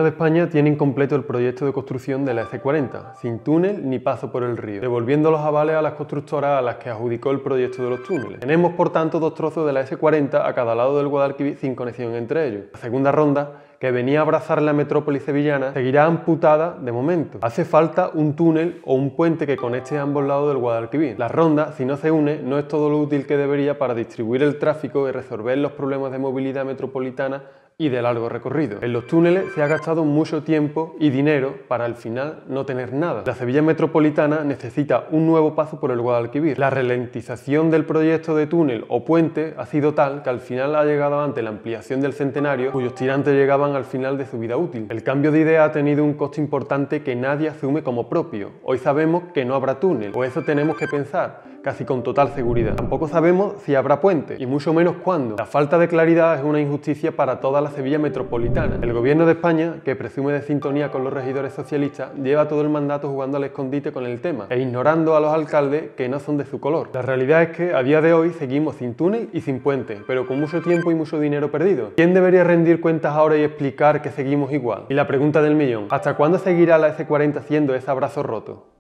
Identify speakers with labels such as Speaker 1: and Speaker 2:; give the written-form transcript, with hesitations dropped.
Speaker 1: de España tiene incompleto el proyecto de construcción de la S40, sin túnel ni paso por el río, devolviendo los avales a las constructoras a las que adjudicó el proyecto de los túneles. Tenemos, por tanto, dos trozos de la S40 a cada lado del Guadalquivir sin conexión entre ellos. La segunda ronda, que venía a abrazar la metrópoli sevillana, seguirá amputada de momento. Hace falta un túnel o un puente que conecte a ambos lados del Guadalquivir. La ronda, si no se une, no es todo lo útil que debería para distribuir el tráfico y resolver los problemas de movilidad metropolitana y de largo recorrido. En los túneles se ha gastado mucho tiempo y dinero para al final no tener nada. La Sevilla metropolitana necesita un nuevo paso por el Guadalquivir. La ralentización del proyecto de túnel o puente ha sido tal que al final ha llegado ante la ampliación del Centenario, cuyos tirantes llegaban al final de su vida útil. El cambio de idea ha tenido un coste importante que nadie asume como propio. Hoy sabemos que no habrá túnel, o eso tenemos que pensar, casi con total seguridad. Tampoco sabemos si habrá puente, y mucho menos cuándo. La falta de claridad es una injusticia para toda la Sevilla metropolitana. El gobierno de España, que presume de sintonía con los regidores socialistas, lleva todo el mandato jugando al escondite con el tema e ignorando a los alcaldes que no son de su color. La realidad es que a día de hoy seguimos sin túnel y sin puente, pero con mucho tiempo y mucho dinero perdido. ¿Quién debería rendir cuentas ahora y explicar que seguimos igual? Y la pregunta del millón, ¿hasta cuándo seguirá la S40 siendo ese abrazo roto?